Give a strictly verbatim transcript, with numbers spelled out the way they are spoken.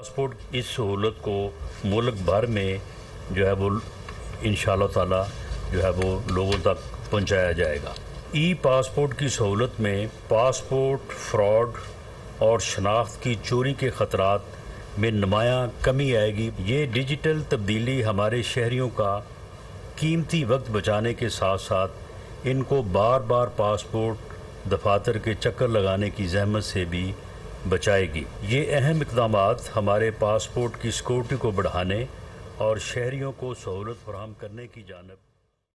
Passport इस सहूलत को मुल्क भर में जो है वो इंशाअल्लाह ताला जो है वो लोगों तक पहुंचाया जाएगा। ई पासपोर्ट की सहूलत में पासपोर्ट फ्रॉड और शनाख्त की चोरी के ख़तरात में नुमायाँ कमी आएगी। ये डिजिटल तब्दीली हमारे शहरियों का कीमती वक्त बचाने के साथ साथ इनको बार बार पासपोर्ट दफातर के चक्कर लगाने की जहमत से भी बचाएगी। ये अहम इक़दामात हमारे पासपोर्ट की सिक्योरिटी को बढ़ाने और शहरियों को सहूलत फराहम करने की जानिब